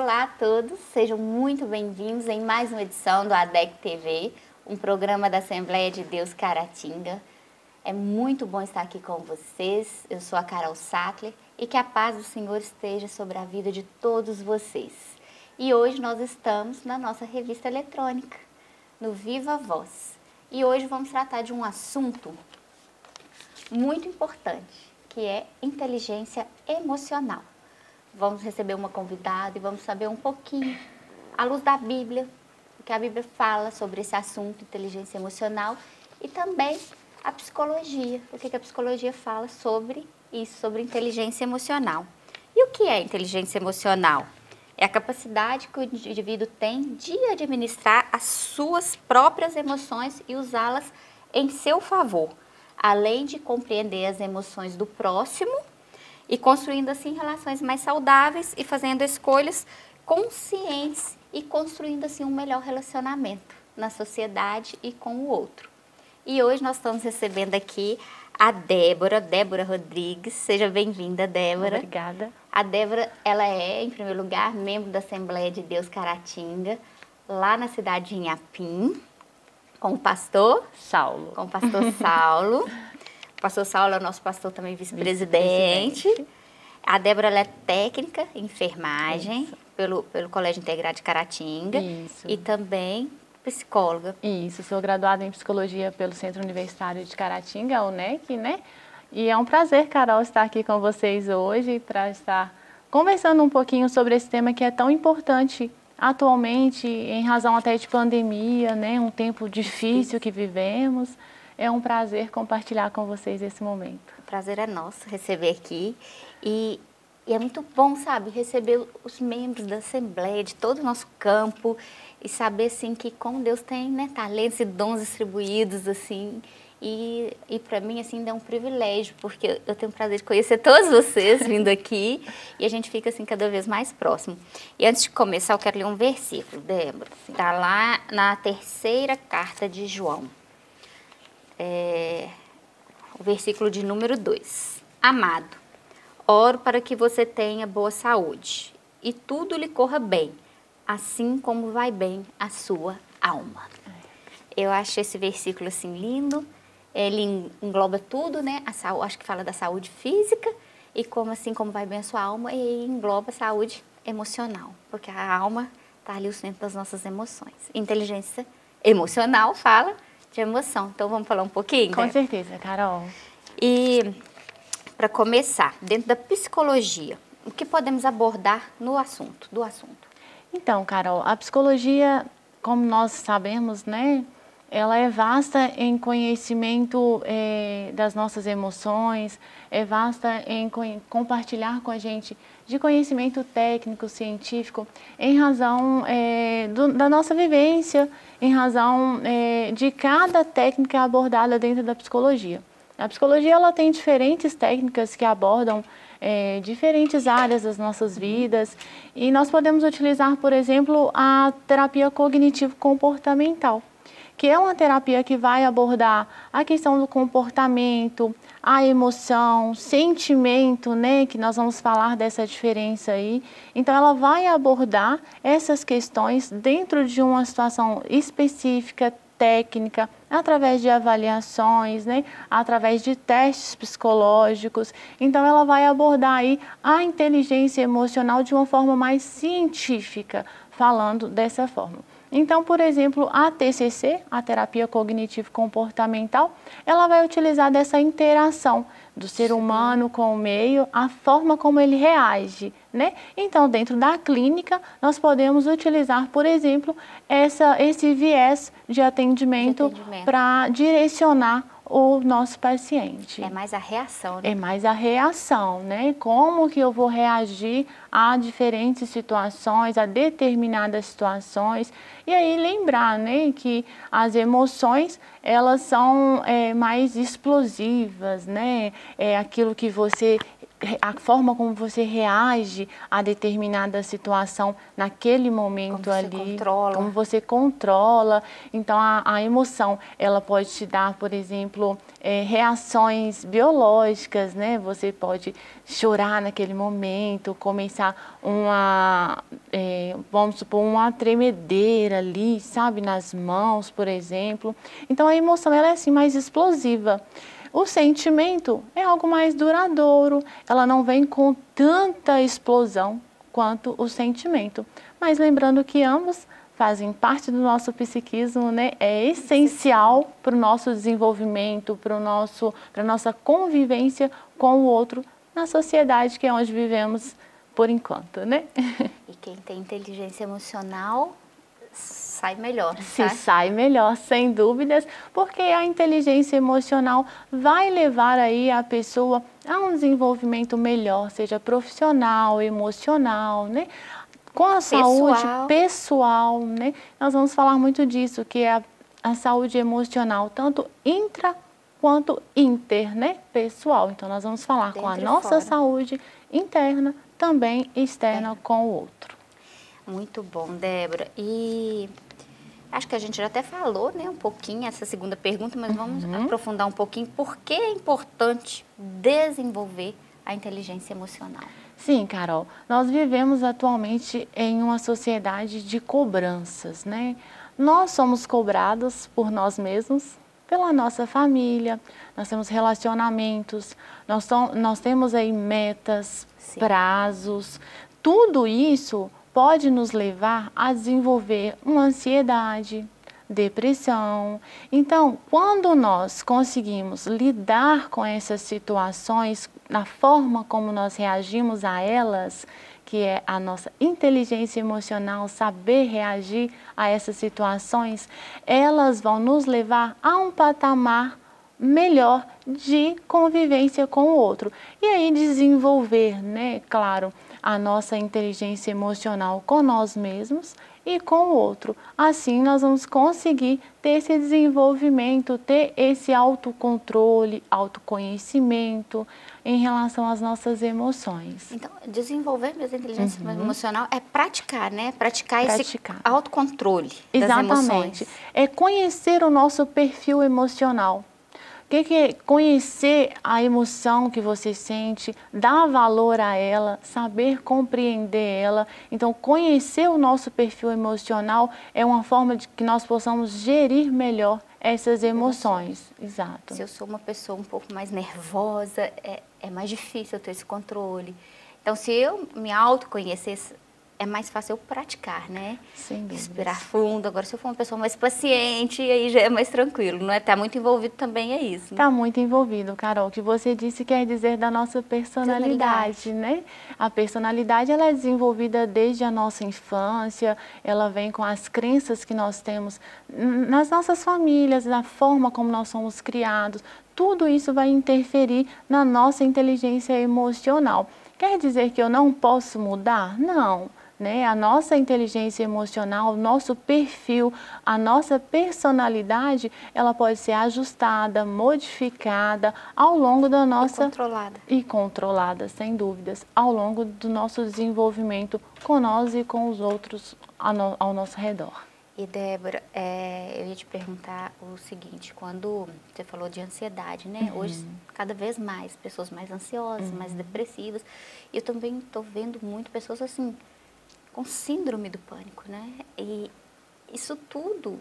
Olá a todos, sejam muito bem-vindos em mais uma edição do ADEC TV, um programa da Assembleia de Deus Caratinga. É muito bom estar aqui com vocês, eu sou a Carol Sattler e que a paz do Senhor esteja sobre a vida de todos vocês. E hoje nós estamos na nossa revista eletrônica, no Viva Voz. E hoje vamos tratar de um assunto muito importante, que é inteligência emocional. Vamos receber uma convidada e vamos saber um pouquinho, à luz da Bíblia, o que a Bíblia fala sobre esse assunto, inteligência emocional, e também a psicologia, o que a psicologia fala sobre isso, sobre inteligência emocional. E o que é inteligência emocional? É a capacidade que o indivíduo tem de administrar as suas próprias emoções e usá-las em seu favor, além de compreender as emoções do próximo e construindo assim relações mais saudáveis e fazendo escolhas conscientes e construindo assim um melhor relacionamento na sociedade e com o outro. E hoje nós estamos recebendo aqui a Débora Rodrigues. Seja bem-vinda, Débora. Obrigada. A Débora, ela é, em primeiro lugar, membro da Assembleia de Deus Caratinga, lá na cidade de Inhapim, com o pastor Saulo. Com o pastor Saulo. O pastor Saulo é o nosso pastor também vice-presidente. A Débora, ela é técnica em enfermagem pelo Colégio Integrado de Caratinga. Isso. E também psicóloga. Isso, sou graduada em psicologia pelo Centro Universitário de Caratinga, a UNEC, né? E é um prazer, Carol, estar aqui com vocês hoje para estar conversando um pouquinho sobre esse tema que é tão importante atualmente, em razão até de pandemia, né? Um tempo difícil que vivemos. É um prazer compartilhar com vocês esse momento. O prazer é nosso receber aqui e é muito bom, sabe, receber os membros da Assembleia, de todo o nosso campo e saber, assim, que como Deus tem, né, talentos e dons distribuídos, assim, e para mim, assim, é um privilégio, porque eu tenho o prazer de conhecer todos vocês vindo aqui e a gente fica, assim, cada vez mais próximo. E antes de começar, eu quero ler um versículo, Débora. Está lá na terceira carta de João. O versículo de número 2. Amado, oro para que você tenha boa saúde e tudo lhe corra bem, assim como vai bem a sua alma. Eu acho esse versículo assim lindo, ele engloba tudo, né? Acho que fala da saúde física e como assim como vai bem a sua alma, e engloba a saúde emocional, porque a alma está ali o centro das nossas emoções. Inteligência emocional fala de emoção. Então, vamos falar um pouquinho? Com certeza, Carol. E, para começar, dentro da psicologia, o que podemos abordar do assunto? Então, Carol, a psicologia, como nós sabemos, né, ela é vasta em conhecimento das nossas emoções, é vasta em compartilhar com a gente de conhecimento técnico, científico, em razão da nossa vivência, em razão de cada técnica abordada dentro da psicologia. A psicologia ela tem diferentes técnicas que abordam diferentes áreas das nossas vidas e nós podemos utilizar, por exemplo, a terapia cognitivo-comportamental, que é uma terapia que vai abordar a questão do comportamento, a emoção, sentimento, né, que nós vamos falar dessa diferença aí. Então, ela vai abordar essas questões dentro de uma situação específica, técnica, através de avaliações, né, através de testes psicológicos. Então, ela vai abordar aí a inteligência emocional de uma forma mais científica, falando dessa forma. Então, por exemplo, a TCC, a terapia cognitivo-comportamental, ela vai utilizar dessa interação do ser humano com o meio, a forma como ele reage, né? Então, dentro da clínica, nós podemos utilizar, por exemplo, esse viés de atendimento para direcionar o nosso paciente. É mais a reação, né? É mais a reação, né? Como que eu vou reagir a diferentes situações, a determinadas situações. E aí lembrar, né, que as emoções, elas são mais explosivas, né? É aquilo que você a forma como você reage a determinada situação naquele momento ali, como você controla. Então, a emoção, ela pode te dar, por exemplo, reações biológicas, né? Você pode chorar naquele momento, começar uma vamos supor, uma tremedeira ali, sabe, nas mãos, por exemplo. Então, a emoção, ela é assim, mais explosiva. O sentimento é algo mais duradouro, ela não vem com tanta explosão quanto o sentimento. Mas lembrando que ambos fazem parte do nosso psiquismo, né? É essencial para o nosso desenvolvimento, para a nossa convivência com o outro na sociedade, que é onde vivemos por enquanto, né? E quem tem inteligência emocional sai melhor, sai melhor, sem dúvidas, porque a inteligência emocional vai levar aí a pessoa a um desenvolvimento melhor, seja profissional, emocional, né? Com a saúde pessoal, né? Nós vamos falar muito disso, que é a saúde emocional, tanto intra quanto inter, né? Pessoal. Então, nós vamos falar com a nossa saúde interna, também externa com o outro. Muito bom, Débora. E acho que a gente já até falou, né, um pouquinho essa segunda pergunta, mas vamos aprofundar um pouquinho. Por que é importante desenvolver a inteligência emocional? Sim, Carol, nós vivemos atualmente em uma sociedade de cobranças, né? Nós somos cobrados por nós mesmos, pela nossa família, nós temos relacionamentos, nós temos aí metas, prazos, tudo isso pode nos levar a desenvolver uma ansiedade, depressão. Então, quando nós conseguimos lidar com essas situações, na forma como nós reagimos a elas, que é a nossa inteligência emocional, saber reagir a essas situações, elas vão nos levar a um patamar melhor de convivência com o outro. E aí desenvolver, né, claro, a nossa inteligência emocional com nós mesmos e com o outro. Assim nós vamos conseguir ter esse desenvolvimento, ter esse autocontrole, autoconhecimento em relação às nossas emoções. Então, desenvolver mesmo a inteligência emocional é praticar, né? Praticar esse autocontrole das emoções. É conhecer o nosso perfil emocional. O que é conhecer a emoção que você sente, dar valor a ela, saber compreender ela. Então, conhecer o nosso perfil emocional é uma forma de que nós possamos gerir melhor essas emoções. Exato. Se eu sou uma pessoa um pouco mais nervosa, é mais difícil eu ter esse controle. Então, se eu me autoconhecesse, é mais fácil eu praticar, né? Sem dúvida. Respirar fundo. Agora, se eu for uma pessoa mais paciente, aí já é mais tranquilo, não é? Tá muito envolvido também, é isso. Né? Tá muito envolvido, Carol. O que você disse quer dizer da nossa personalidade, né? A personalidade, ela é desenvolvida desde a nossa infância, ela vem com as crenças que nós temos nas nossas famílias, na forma como nós somos criados. Tudo isso vai interferir na nossa inteligência emocional. Quer dizer que eu não posso mudar? Não. Né? A nossa inteligência emocional, o nosso perfil, a nossa personalidade, ela pode ser ajustada, modificada ao longo da nossa... E controlada, sem dúvidas, ao longo do nosso desenvolvimento com nós e com os outros ao nosso redor. E, Débora, eu ia te perguntar o seguinte, quando você falou de ansiedade, né? Hoje, cada vez mais, pessoas mais ansiosas, mais depressivas. E eu também estou vendo muito pessoas assim, com síndrome do pânico, né? E isso tudo,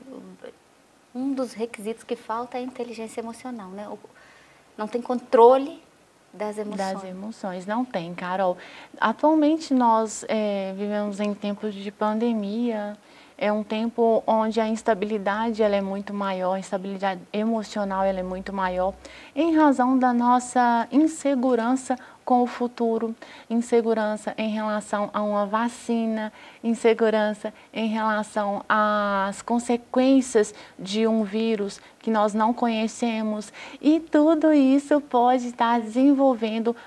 um dos requisitos que falta é a inteligência emocional, né? Não tem controle das emoções. Das emoções, não tem, Carol. Atualmente nós vivemos em tempos de pandemia, é um tempo onde a instabilidade ela é muito maior, a instabilidade emocional ela é muito maior, em razão da nossa insegurança com o futuro, insegurança em relação a uma vacina, insegurança em relação às consequências de um vírus que nós não conhecemos. E tudo isso pode estar desenvolvendo,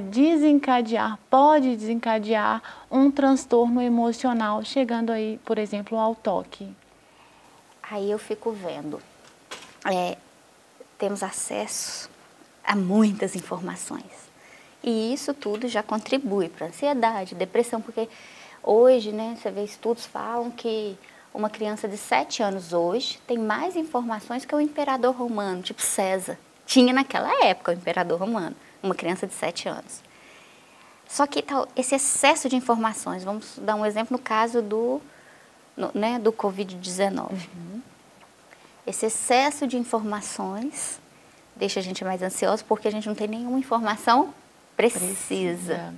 pode desencadear um transtorno emocional, chegando aí, por exemplo, ao toque. Aí eu fico vendo, temos acesso a muitas informações. E isso tudo já contribui para ansiedade, depressão, porque hoje, né, você vê estudos falam que uma criança de 7 anos hoje tem mais informações que o imperador romano, tipo César. Tinha naquela época o imperador romano, uma criança de 7 anos. Só que esse excesso de informações, vamos dar um exemplo no caso do Covid-19. Esse excesso de informações deixa a gente mais ansioso porque a gente não tem nenhuma informação precisa.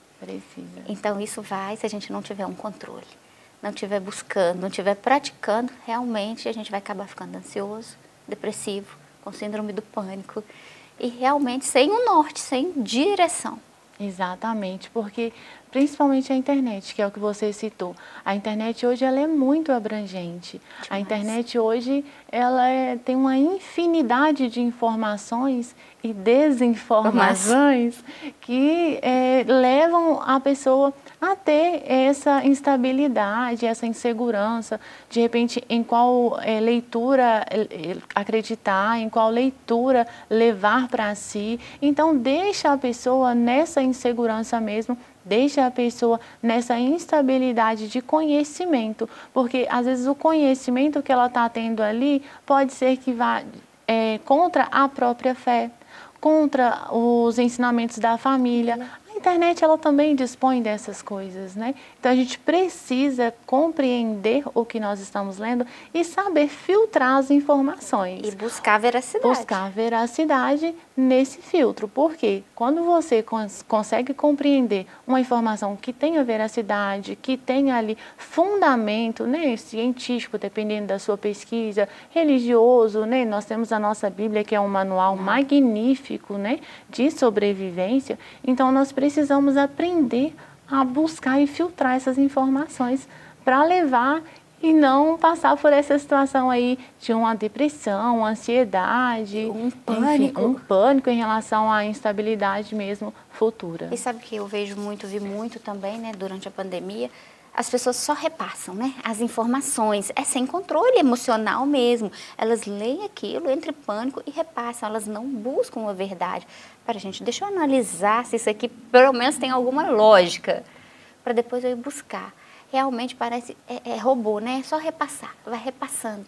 Então isso vai, se a gente não tiver um controle, não estiver buscando, não estiver praticando, realmente a gente vai acabar ficando ansioso, depressivo, com síndrome do pânico e realmente sem um norte, sem direção. Exatamente, porque principalmente a internet, que é o que você citou. A internet hoje ela é muito abrangente. Demais. A internet hoje ela tem uma infinidade de informações e desinformações que levam a pessoa a ter essa instabilidade, essa insegurança, de repente em qual leitura acreditar, em qual leitura levar para si. Então deixa a pessoa nessa insegurança mesmo, deixa a pessoa nessa instabilidade de conhecimento, porque às vezes o conhecimento que ela está tendo ali pode ser que vá contra a própria fé, contra os ensinamentos da família. A internet ela também dispõe dessas coisas, né? Então a gente precisa compreender o que nós estamos lendo e saber filtrar as informações. E buscar veracidade. Buscar veracidade nesse filtro. Porque quando você consegue compreender uma informação que tenha veracidade, que tenha ali fundamento, né, científico, dependendo da sua pesquisa, religioso, né? Nós temos a nossa Bíblia, que é um manual magnífico, né, de sobrevivência. Então nós precisamos aprender a buscar e filtrar essas informações para levar e não passar por essa situação aí de uma depressão, uma ansiedade, um pânico. Enfim, um pânico em relação à instabilidade mesmo futura. E sabe que eu vi muito também, né, durante a pandemia, as pessoas só repassam, né, as informações, sem controle emocional mesmo. Elas leem aquilo, entram em pânico e repassam, elas não buscam a verdade. Para gente, deixa eu analisar se isso aqui pelo menos tem alguma lógica, para depois eu ir buscar. Realmente parece robô, né? É só repassar, vai repassando,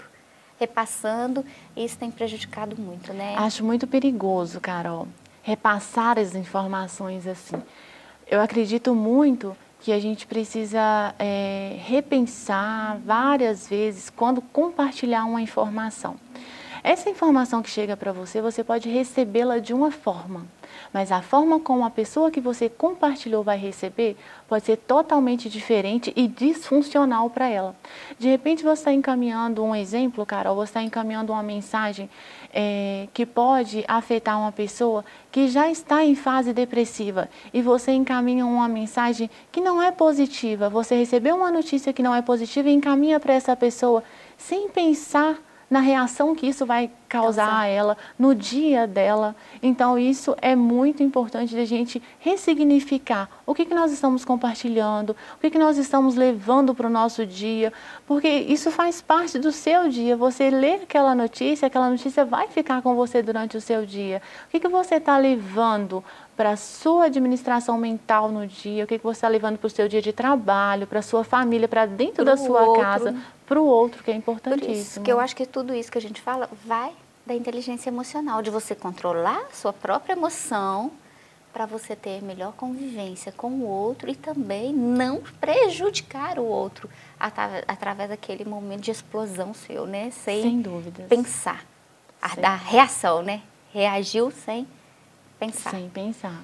e isso tem prejudicado muito, né? Acho muito perigoso, Carol, repassar as informações assim. Eu acredito muito que a gente precisa repensar várias vezes quando compartilhar uma informação. Essa informação que chega para você, você pode recebê-la de uma forma, mas a forma como a pessoa que você compartilhou vai receber pode ser totalmente diferente e disfuncional para ela. De repente você está encaminhando um exemplo, Carol, você está encaminhando uma mensagem que pode afetar uma pessoa que já está em fase depressiva e você encaminha uma mensagem que não é positiva, você recebeu uma notícia que não é positiva e encaminha para essa pessoa sem pensar na reação que isso vai causar a ela, no dia dela. Então isso é muito importante de a gente ressignificar o que nós estamos compartilhando, o que nós estamos levando para o nosso dia, porque isso faz parte do seu dia. Você lê aquela notícia vai ficar com você durante o seu dia. O que você está levando para a sua administração mental no dia, o que você está levando para o seu dia de trabalho, para a sua família, para dentro da sua casa, para o outro, que é importantíssimo. Por isso que eu acho que tudo isso que a gente fala vai da inteligência emocional, de você controlar a sua própria emoção para você ter melhor convivência com o outro e também não prejudicar o outro através daquele momento de explosão seu, né? Sem dúvidas. Pensar, da reação, né? Reagiu sem pensar. Sem pensar.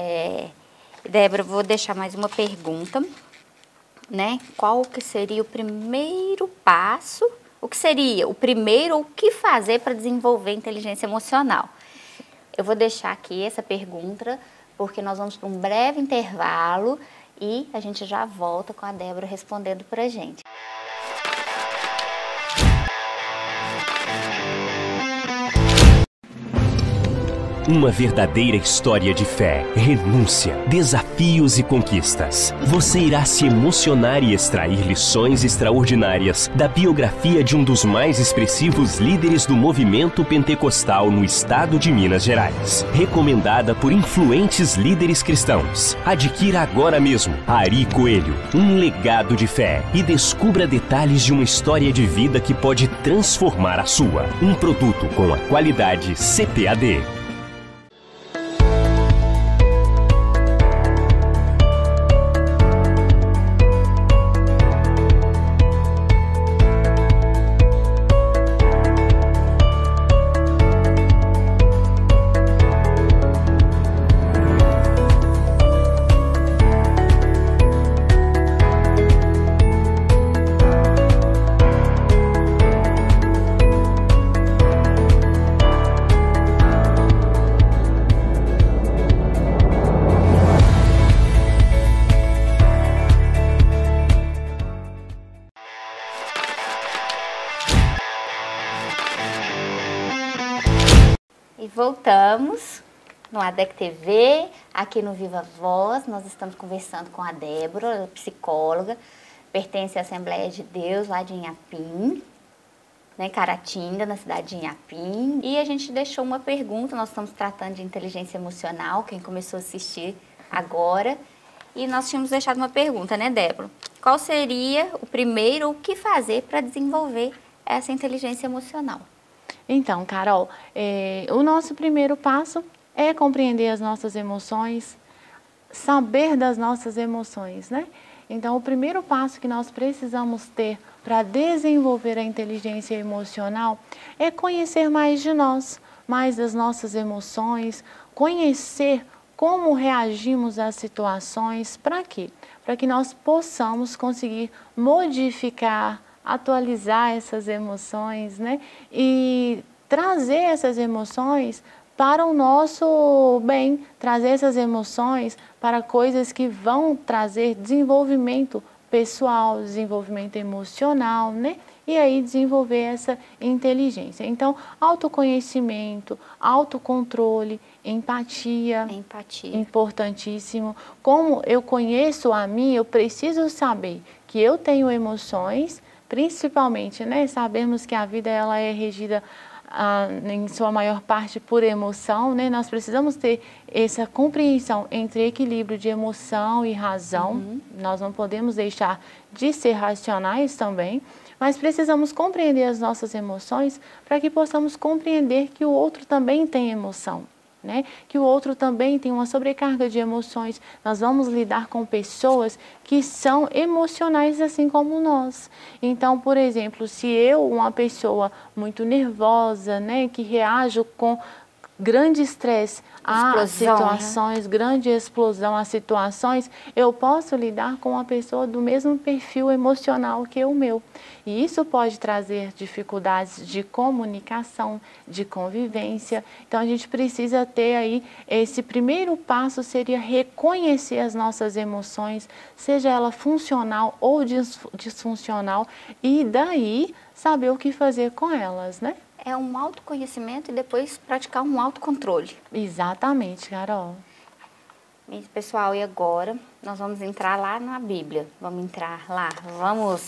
Débora, vou deixar mais uma pergunta, né? Qual que seria o primeiro passo? O que seria o primeiro, o que fazer para desenvolver inteligência emocional? Eu vou deixar aqui essa pergunta, porque nós vamos para um breve intervalo e a gente já volta com a Débora respondendo para a gente. Uma verdadeira história de fé, renúncia, desafios e conquistas. Você irá se emocionar e extrair lições extraordinárias da biografia de um dos mais expressivos líderes do movimento pentecostal no estado de Minas Gerais. Recomendada por influentes líderes cristãos. Adquira agora mesmo Ari Coelho, um legado de fé, e descubra detalhes de uma história de vida que pode transformar a sua. Um produto com a qualidade CPAD. E voltamos no ADEC TV, aqui no Viva Voz. Nós estamos conversando com a Débora, psicóloga, pertence à Assembleia de Deus, lá de Inhapim, né, Caratinga, na cidade de Inhapim. E a gente deixou uma pergunta, nós estamos tratando de inteligência emocional, quem começou a assistir agora. E nós tínhamos deixado uma pergunta, né, Débora? Qual seria o primeiro, o que fazer para desenvolver essa inteligência emocional? Então, Carol, o nosso primeiro passo é compreender as nossas emoções, saber das nossas emoções, né? Então, o primeiro passo que nós precisamos ter para desenvolver a inteligência emocional é conhecer mais de nós, mais das nossas emoções, conhecer como reagimos às situações, para quê? Para que nós possamos conseguir modificar, atualizar essas emoções, né? E trazer essas emoções para o nosso bem, trazer essas emoções para coisas que vão trazer desenvolvimento pessoal, desenvolvimento emocional, né? E aí desenvolver essa inteligência. Então, autoconhecimento, autocontrole, empatia, importantíssimo. Como eu conheço a mim, eu preciso saber que eu tenho emoções, principalmente, né? Sabemos que a vida ela é regida em sua maior parte por emoção, né? Nós precisamos ter essa compreensão entre equilíbrio de emoção e razão. Nós não podemos deixar de ser racionais também, mas precisamos compreender as nossas emoções para que possamos compreender que o outro também tem emoção, né? Que o outro também tem uma sobrecarga de emoções. Nós vamos lidar com pessoas que são emocionais assim como nós. Então, por exemplo, se eu, uma pessoa muito nervosa, né, que reajo com grande estresse a situações, grande explosão a situações, eu posso lidar com uma pessoa do mesmo perfil emocional que o meu. E isso pode trazer dificuldades de comunicação, de convivência. Então, a gente precisa ter aí, esse primeiro passo seria reconhecer as nossas emoções, seja ela funcional ou disfuncional, e daí saber o que fazer com elas, né? É um autoconhecimento e depois praticar um autocontrole. Exatamente, Carol. Pessoal, e agora nós vamos entrar lá na Bíblia. Vamos entrar lá, vamos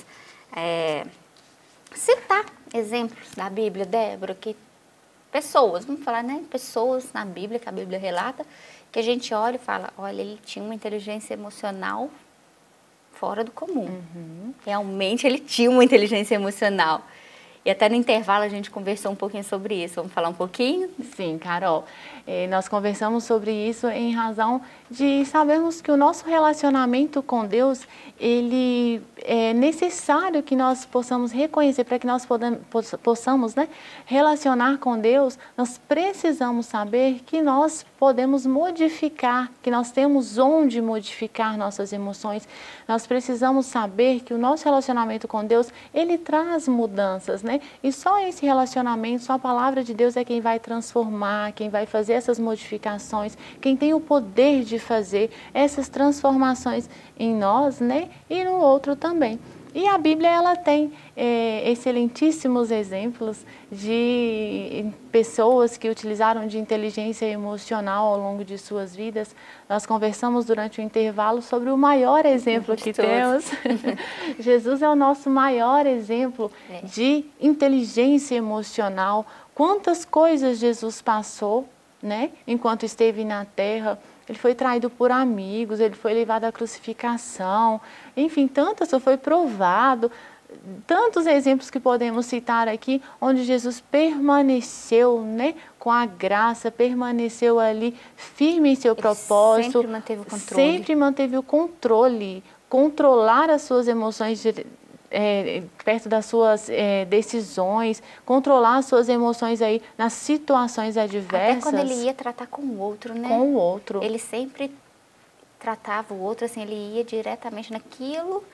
citar exemplos da Bíblia, Débora, que pessoas, vamos falar, né? Pessoas na Bíblia, que a Bíblia relata, que a gente olha e fala, olha, ele tinha uma inteligência emocional fora do comum. Realmente ele tinha uma inteligência emocional. E até no intervalo a gente conversou um pouquinho sobre isso. Vamos falar um pouquinho? Sim, Carol. Nós conversamos sobre isso em razão de sabermos que o nosso relacionamento com Deus, ele é necessário que nós possamos reconhecer, para que nós possamos, né, relacionar com Deus, nós precisamos saber que nós podemos modificar, que nós temos onde modificar nossas emoções. Nós precisamos saber que o nosso relacionamento com Deus, ele traz mudanças, né? E só esse relacionamento, só a palavra de Deus é quem vai transformar, quem vai fazer essas modificações, quem tem o poder de fazer essas transformações em nós, né? E no outro também. E a Bíblia, ela tem excelentíssimos exemplos de pessoas que utilizaram de inteligência emocional ao longo de suas vidas. Nós conversamos durante o intervalo sobre o maior exemplo que temos. Jesus é o nosso maior exemplo de inteligência emocional. Quantas coisas Jesus passou, né, enquanto esteve na terra. Ele foi traído por amigos, ele foi levado à crucificação, enfim, tantas, foi provado, tantos exemplos que podemos citar aqui, onde Jesus permaneceu, né, com a graça, permaneceu ali firme em seu propósito. Sempre manteve o controle. Sempre manteve o controle, controlar as suas emoções perto das suas decisões, controlar as suas emoções aí nas situações adversas. Até quando ele ia tratar com o outro, né? Com o outro. Ele sempre tratava o outro, assim, ele ia diretamente naquilo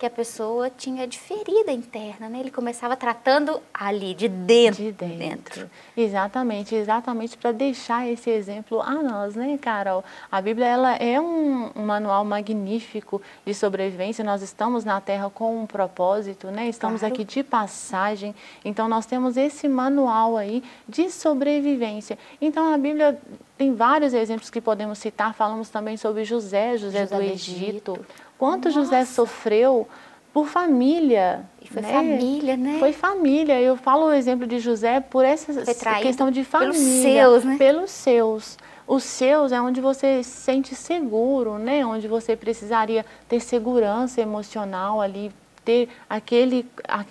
que a pessoa tinha de ferida interna, né? Ele começava tratando ali, de dentro. De dentro. Exatamente, exatamente para deixar esse exemplo a nós, né, Carol? A Bíblia, ela é um manual magnífico de sobrevivência. Nós estamos na Terra com um propósito, né? Estamos Claro. aqui de passagem. Então, nós temos esse manual aí de sobrevivência. Então, a Bíblia tem vários exemplos que podemos citar. Falamos também sobre José do Egito. Quanto José sofreu por família. E foi família, né? Foi família. Eu falo o exemplo de José por essa questão de família. Pelos seus, né? Pelos seus. Os seus é onde você se sente seguro, né? Onde você precisaria ter segurança emocional ali, ter aquele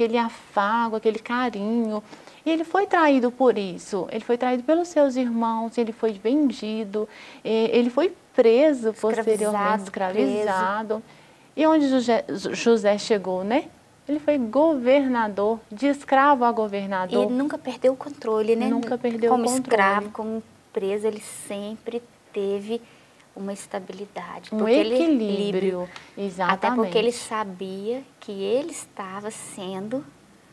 afago, aquele carinho. E ele foi traído por isso. Ele foi traído pelos seus irmãos, ele foi vendido, ele foi preso posteriormente, escravizado. E onde José chegou, né? Ele foi governador, de escravo a governador. E ele nunca perdeu o controle, né? Nunca perdeu o controle. Como escravo, como preso, ele sempre teve uma estabilidade. Um equilíbrio, exatamente. Até porque ele sabia que ele estava sendo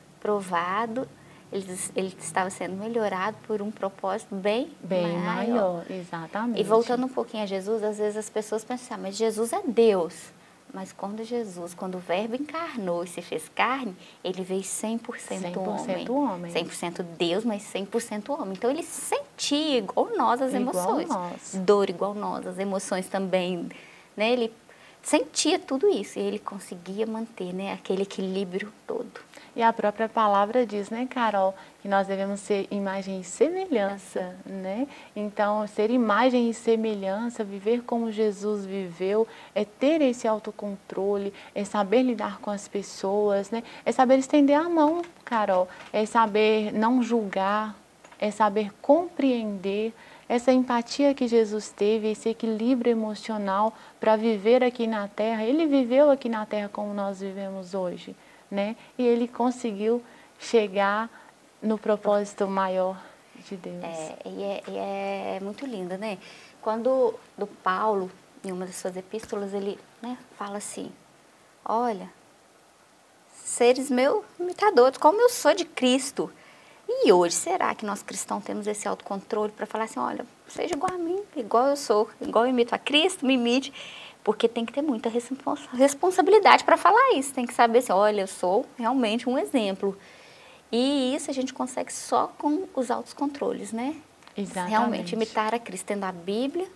provado, ele estava sendo melhorado por um propósito bem maior. Exatamente. E voltando um pouquinho a Jesus, às vezes as pessoas pensam, mas Jesus é Deus. Mas quando o verbo encarnou e se fez carne, ele veio 100% homem. 100% Deus, mas 100% homem. Então ele sentia igual nós as emoções. Dor igual nós, as emoções também, né? Ele sentia tudo isso e ele conseguia manter, né, aquele equilíbrio todo. E a própria palavra diz, né, Carol, que nós devemos ser imagem e semelhança, né? Então, ser imagem e semelhança, viver como Jesus viveu, é ter esse autocontrole, é saber lidar com as pessoas, né? É saber estender a mão, Carol, é saber não julgar, é saber compreender. Essa empatia que Jesus teve, esse equilíbrio emocional para viver aqui na Terra, ele viveu aqui na Terra como nós vivemos hoje, né? E ele conseguiu chegar no propósito maior de Deus. É muito lindo, né? Quando do Paulo, em uma das suas epístolas, ele, né, fala assim, olha, seres meus imitadores, como eu sou de Cristo. E hoje, será que nós cristãos temos esse autocontrole para falar assim, olha, seja igual a mim, igual eu sou, igual eu imito a Cristo, me imite, porque tem que ter muita responsabilidade para falar isso, tem que saber assim, olha, eu sou realmente um exemplo. E isso a gente consegue só com os autocontroles, né? Exatamente. Realmente imitar a Cristo, tendo a Bíblia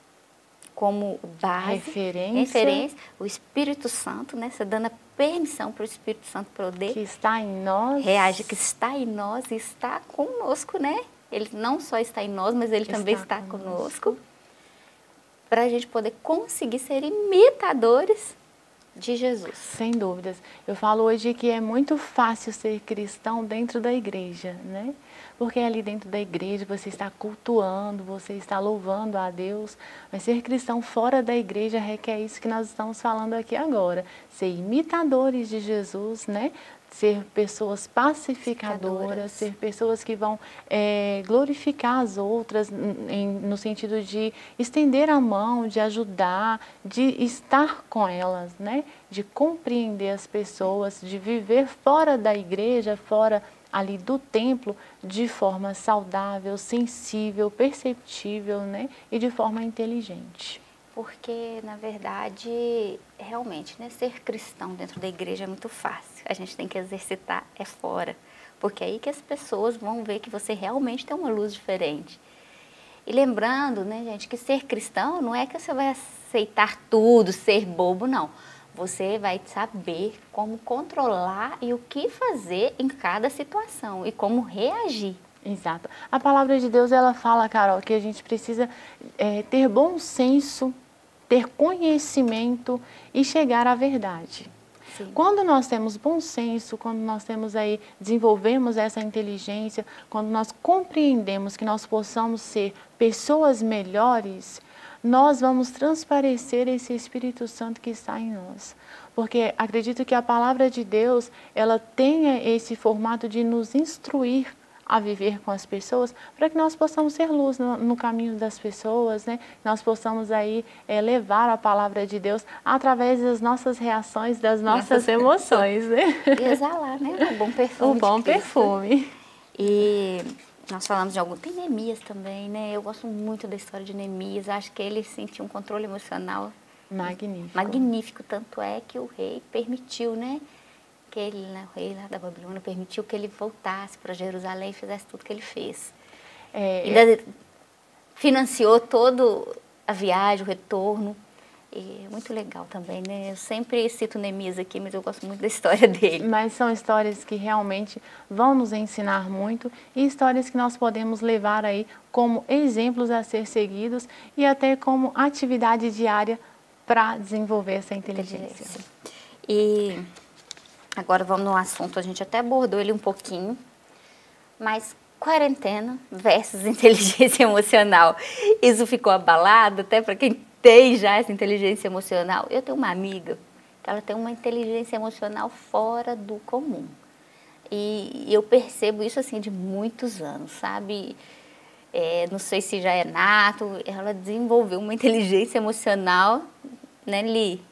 como base, referência, o Espírito Santo, né? Você dando a permissão para o Espírito Santo poder que está em nós, reage, que está em nós e está conosco, né? Ele não só está em nós, mas ele também está conosco, para a gente poder conseguir ser imitadores de Jesus. Sem dúvidas. Eu falo hoje que é muito fácil ser cristão dentro da igreja, né? Porque ali dentro da igreja você está cultuando, você está louvando a Deus, mas ser cristão fora da igreja requer isso que nós estamos falando aqui agora. Ser imitadores de Jesus, né? Ser pessoas pacificadoras, ser pessoas que vão glorificar as outras no sentido de estender a mão, de ajudar, de estar com elas, né? De compreender as pessoas, de viver fora da igreja, fora ali do templo, de forma saudável, sensível, perceptível, né? E de forma inteligente. Porque, na verdade, realmente, né, ser cristão dentro da igreja é muito fácil. A gente tem que exercitar fora. Porque é aí que as pessoas vão ver que você realmente tem uma luz diferente. E lembrando, né, gente, que ser cristão não é que você vai aceitar tudo, ser bobo, não. Você vai saber como controlar e o que fazer em cada situação e como reagir. Exato. A palavra de Deus, ela fala, Carol, que a gente precisa ter bom senso, ter conhecimento e chegar à verdade. Sim. Quando nós temos bom senso, quando nós temos aí, desenvolvemos essa inteligência, quando nós compreendemos que nós possamos ser pessoas melhores, nós vamos transparecer esse Espírito Santo que está em nós. Porque acredito que a palavra de Deus, ela tenha esse formato de nos instruir a viver com as pessoas, para que nós possamos ser luz no caminho das pessoas, né? Nós possamos aí levar a palavra de Deus através das nossas reações, das nossas emoções, né? E exalar, né? O bom perfume. O bom perfume. E nós falamos de algum... Tem Neemias também, né? Eu gosto muito da história de Neemias. Acho que ele sentiu um controle emocional magnífico. Magnífico. Tanto é que o rei permitiu, né? Que ele, né, o rei lá da Babilônia, permitiu que ele voltasse para Jerusalém e fizesse tudo que ele fez. Ainda financiou toda a viagem, o retorno. E é muito legal também, né? Eu sempre cito Neemias aqui, mas eu gosto muito da história dele. Mas são histórias que realmente vão nos ensinar muito e histórias que nós podemos levar aí como exemplos a ser seguidos e até como atividade diária para desenvolver essa inteligência. E agora vamos no assunto, a gente até abordou ele um pouquinho, mas quarentena versus inteligência emocional. Isso ficou abalado até para quem tem já essa inteligência emocional. Eu tenho uma amiga que ela tem uma inteligência emocional fora do comum. E eu percebo isso assim de muitos anos, sabe? Não sei se já é nato, ela desenvolveu uma inteligência emocional, né,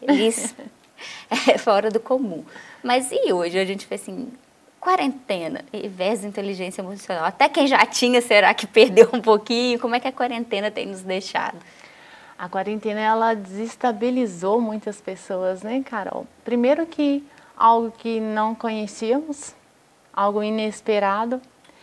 fora do comum. Mas e hoje a gente vê assim, quarentena versus inteligência emocional. Até quem já tinha, será que perdeu um pouquinho? Como é que a quarentena tem nos deixado? A quarentena, ela desestabilizou muitas pessoas, né, Carol? Primeiro que algo que não conhecíamos, algo inesperado,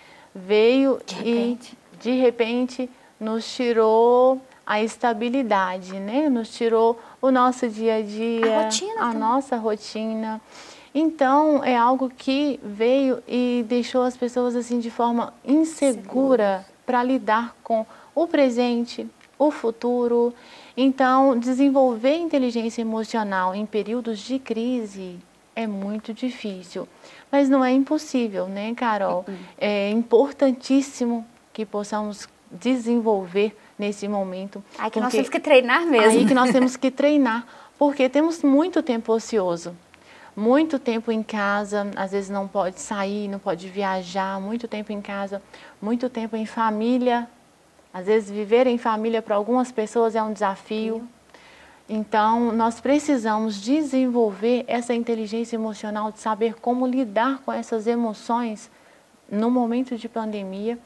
veio e, de repente, nos tirou a estabilidade, né? Nos tirou o nosso dia a dia, a nossa rotina. Então, é algo que veio e deixou as pessoas assim de forma insegura para lidar com o presente, o futuro. Então, desenvolver inteligência emocional em períodos de crise é muito difícil. Mas não é impossível, né, Carol? É importantíssimo que possamos desenvolver nesse momento. Aí que nós temos que treinar mesmo. Aí que nós temos que treinar, porque temos muito tempo ocioso. Muito tempo em casa, às vezes não pode sair, não pode viajar, muito tempo em casa, muito tempo em família. Às vezes viver em família para algumas pessoas é um desafio. Então, nós precisamos desenvolver essa inteligência emocional de saber como lidar com essas emoções no momento de pandemia.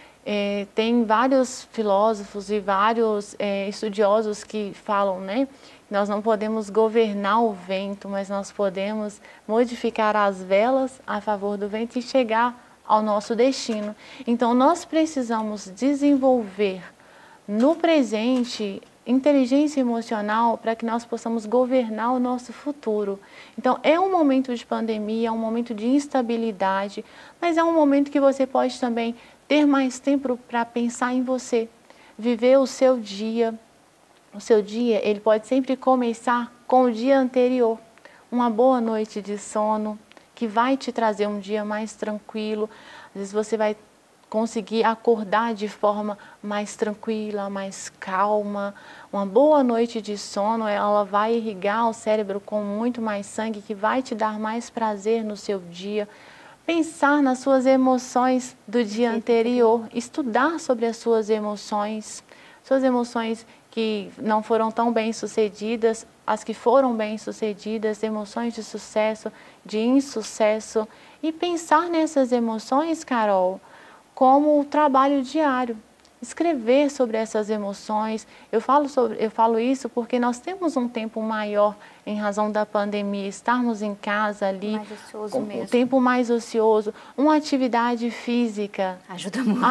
Tem vários filósofos e vários estudiosos que falam, né? Nós não podemos governar o vento, mas nós podemos modificar as velas a favor do vento e chegar ao nosso destino. Então, nós precisamos desenvolver no presente inteligência emocional para que nós possamos governar o nosso futuro. Então, é um momento de pandemia, é um momento de instabilidade, mas é um momento que você pode também ter mais tempo para pensar em você, viver o seu dia. O seu dia, ele pode sempre começar com o dia anterior. Uma boa noite de sono, que vai te trazer um dia mais tranquilo. Às vezes você vai conseguir acordar de forma mais tranquila, mais calma. Uma boa noite de sono, ela vai irrigar o cérebro com muito mais sangue, que vai te dar mais prazer no seu dia. Pensar nas suas emoções do dia anterior, estudar sobre as suas emoções que não foram tão bem sucedidas, as que foram bem sucedidas, emoções de sucesso, de insucesso, e pensar nessas emoções, Carol, como o trabalho diário. Escrever sobre essas emoções. Eu falo isso porque nós temos um tempo maior em razão da pandemia, estarmos em casa ali, mais ocioso mesmo. Um tempo mais ocioso, uma atividade física. Ajuda muito.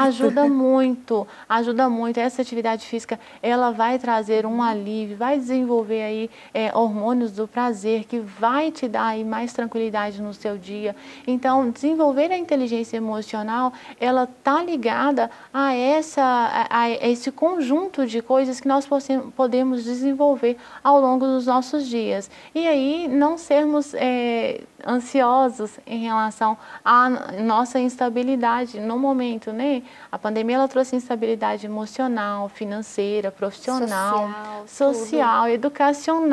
Ajuda muito. Essa atividade física, ela vai trazer um alívio, vai desenvolver aí hormônios do prazer, que vai te dar aí mais tranquilidade no seu dia. Então, desenvolver a inteligência emocional, ela está ligada a esse conjunto de coisas que nós podemos desenvolver ao longo dos nossos dias. E aí não sermos ansiosos em relação à nossa instabilidade no momento, né? A pandemia, ela trouxe instabilidade emocional, financeira, profissional, social,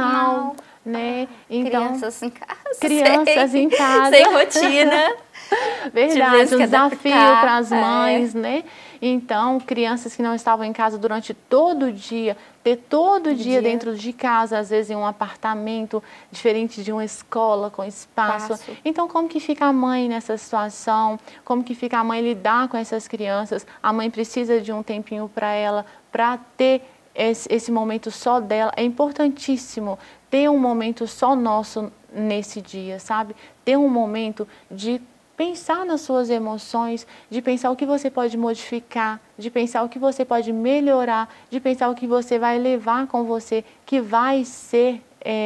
educacional, né? Então, crianças em casa. Crianças em casa. Sem rotina. Verdade, um desafio para as É. mães, né? Então, crianças que não estavam em casa durante todo o dia, ter todo dia dentro de casa, às vezes em um apartamento, diferente de uma escola com espaço. Então, como que fica a mãe nessa situação? Como que fica a mãe lidar com essas crianças? A mãe precisa de um tempinho para ela, para ter esse momento só dela. É importantíssimo ter um momento só nosso nesse dia, sabe? Ter um momento de pensar nas suas emoções, de pensar o que você pode modificar, de pensar o que você pode melhorar, de pensar o que você vai levar com você, que vai ser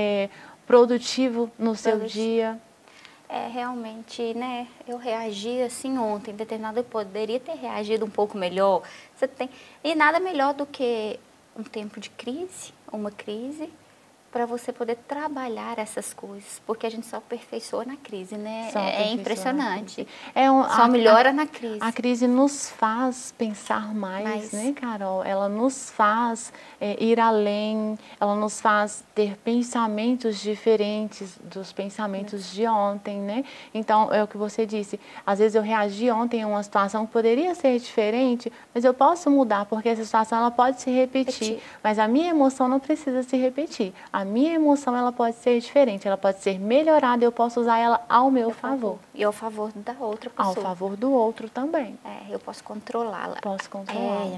produtivo no seu dia. Realmente, né? Eu reagi assim ontem, determinado, eu poderia ter reagido um pouco melhor. E nada melhor do que um tempo de crise, uma crise, para você poder trabalhar essas coisas, porque a gente só aperfeiçoa na crise, né? É impressionante. Só melhora na crise. A crise nos faz pensar mais, né, Carol? Ela nos faz ir além, ela nos faz ter pensamentos diferentes dos pensamentos de ontem, né? Então, é o que você disse, às vezes eu reagi ontem a uma situação que poderia ser diferente, mas eu posso mudar, porque essa situação ela pode se repetir, mas a minha emoção não precisa se repetir. A minha emoção ela pode ser diferente, ela pode ser melhorada, eu posso usar ela ao meu favor. E ao favor da outra pessoa. Ao favor do outro também. Eu posso controlá-la. Posso controlar.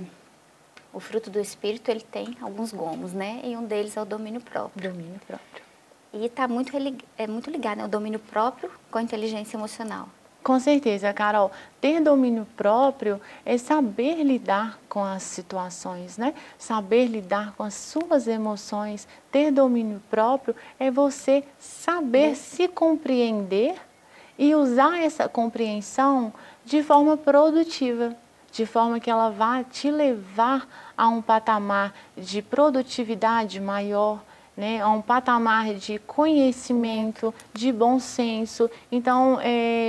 O fruto do Espírito, ele tem alguns gomos, né? E um deles é o domínio próprio. Domínio próprio. E está muito ligado, né? O domínio próprio com a inteligência emocional. Com certeza, Carol. Ter domínio próprio é saber lidar com as situações, né? Saber lidar com as suas emoções. Ter domínio próprio é você saber se compreender e usar essa compreensão de forma produtiva, de forma que ela vá te levar a um patamar de produtividade maior, né, a um patamar de conhecimento, de bom senso. Então,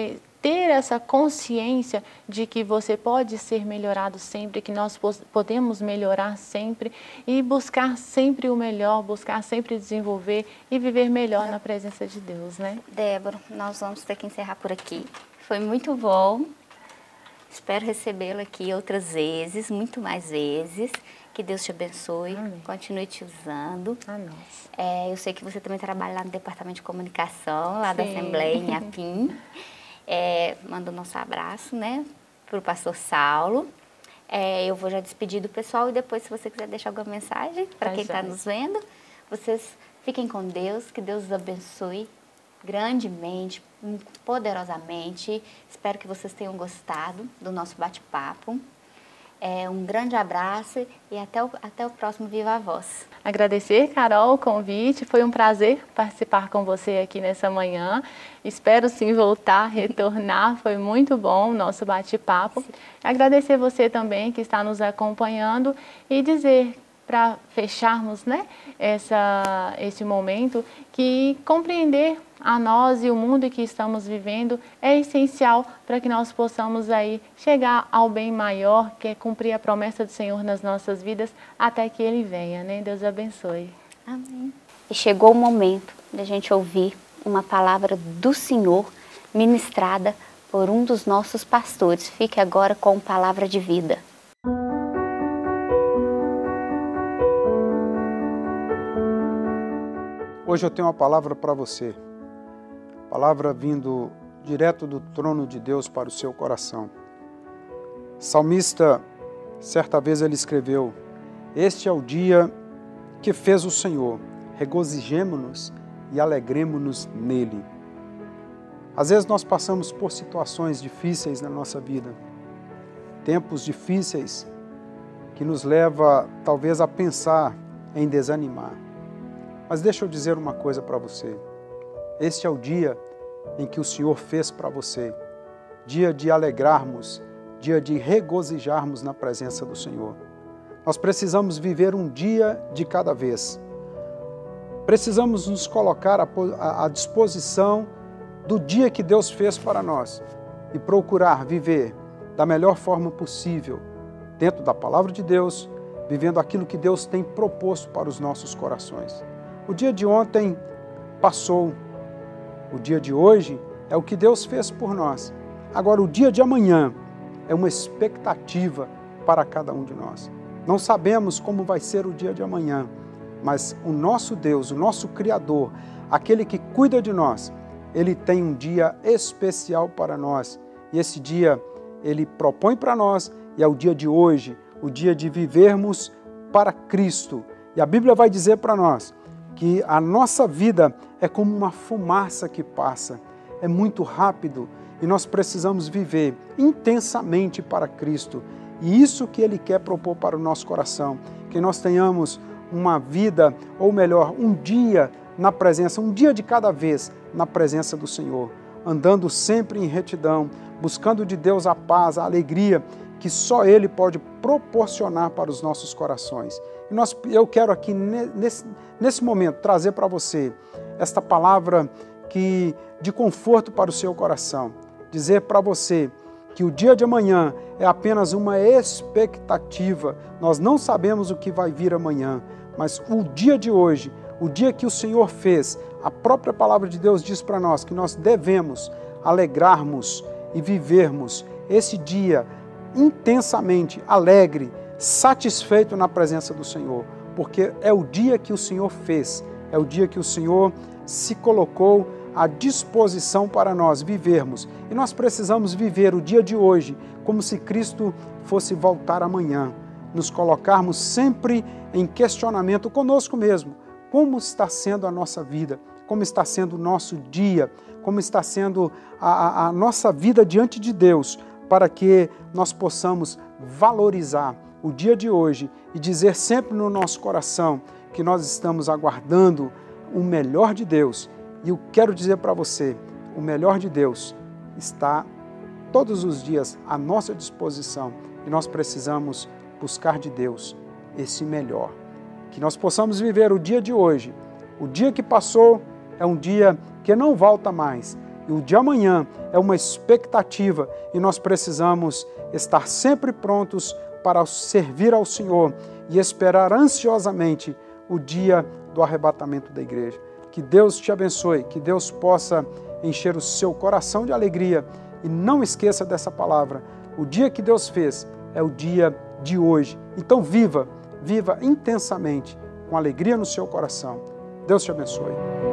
ter essa consciência de que você pode ser melhorado sempre, que nós podemos melhorar sempre e buscar sempre o melhor, buscar sempre desenvolver e viver melhor na presença de Deus, né? Débora, nós vamos ter que encerrar por aqui. Foi muito bom. Espero recebê-lo aqui outras vezes, muito mais vezes. Que Deus te abençoe, Amém. Continue te usando. Amém. Eu sei que você também trabalha lá no Departamento de Comunicação, lá da Sim. Assembleia, em Apim. Manda o nosso abraço, né, para o pastor Saulo. Eu vou já despedir do pessoal e depois, se você quiser deixar alguma mensagem para quem está nos vendo, vocês fiquem com Deus, que Deus os abençoe grandemente, poderosamente. Espero que vocês tenham gostado do nosso bate-papo. Um grande abraço e até o próximo Viva a Voz. Agradecer, Carol, o convite. Foi um prazer participar com você aqui nessa manhã. Espero sim voltar, retornar. Foi muito bom o nosso bate-papo. Agradecer você também que está nos acompanhando e dizer, para fecharmos, né, esse momento, que compreender a nós e o mundo em que estamos vivendo é essencial para que nós possamos aí chegar ao bem maior, que é cumprir a promessa do Senhor nas nossas vidas até que Ele venha, né? Deus abençoe. Amém. E chegou o momento de a gente ouvir uma palavra do Senhor ministrada por um dos nossos pastores. Fique agora com Palavra de Vida. Hoje eu tenho uma palavra para você. Palavra vindo direto do trono de Deus para o seu coração. Salmista, certa vez ele escreveu: "Este é o dia que fez o Senhor, regozijemo-nos e alegremo-nos nele." Às vezes nós passamos por situações difíceis na nossa vida, tempos difíceis que nos leva talvez a pensar em desanimar. Mas deixa eu dizer uma coisa para você. Este é o dia em que o Senhor fez para você. Dia de alegrarmos, dia de regozijarmos na presença do Senhor. Nós precisamos viver um dia de cada vez. Precisamos nos colocar à disposição do dia que Deus fez para nós e procurar viver da melhor forma possível, dentro da palavra de Deus, vivendo aquilo que Deus tem proposto para os nossos corações. O dia de ontem passou. O dia de hoje é o que Deus fez por nós. Agora, o dia de amanhã é uma expectativa para cada um de nós. Não sabemos como vai ser o dia de amanhã, mas o nosso Deus, o nosso Criador, aquele que cuida de nós, Ele tem um dia especial para nós. E esse dia Ele propõe para nós, e é o dia de hoje, o dia de vivermos para Cristo. E a Bíblia vai dizer para nós que a nossa vida é como uma fumaça que passa, é muito rápido e nós precisamos viver intensamente para Cristo. E isso que Ele quer propor para o nosso coração, que nós tenhamos uma vida, ou melhor, um dia na presença, um dia de cada vez na presença do Senhor, andando sempre em retidão, buscando de Deus a paz, a alegria que só Ele pode proporcionar para os nossos corações. E eu quero aqui, nesse momento, trazer para você esta palavra de conforto para o seu coração. Dizer para você que o dia de amanhã é apenas uma expectativa. Nós não sabemos o que vai vir amanhã, mas o dia de hoje, o dia que o Senhor fez, a própria palavra de Deus diz para nós que nós devemos alegrarmos e vivermos esse dia intensamente alegre, satisfeito na presença do Senhor, porque é o dia que o Senhor fez, é o dia que o Senhor se colocou à disposição para nós vivermos. E nós precisamos viver o dia de hoje como se Cristo fosse voltar amanhã, nos colocarmos sempre em questionamento conosco mesmo. Como está sendo a nossa vida? Como está sendo o nosso dia? Como está sendo a nossa vida diante de Deus, para que nós possamos valorizar o dia de hoje e dizer sempre no nosso coração que nós estamos aguardando o melhor de Deus. E eu quero dizer para você, o melhor de Deus está todos os dias à nossa disposição e nós precisamos buscar de Deus esse melhor. Que nós possamos viver o dia de hoje. O dia que passou é um dia que não volta mais. E o de amanhã é uma expectativa e nós precisamos estar sempre prontos para servir ao Senhor e esperar ansiosamente o dia do arrebatamento da igreja. Que Deus te abençoe, que Deus possa encher o seu coração de alegria e não esqueça dessa palavra. O dia que Deus fez é o dia de hoje. Então viva intensamente, com alegria no seu coração. Deus te abençoe.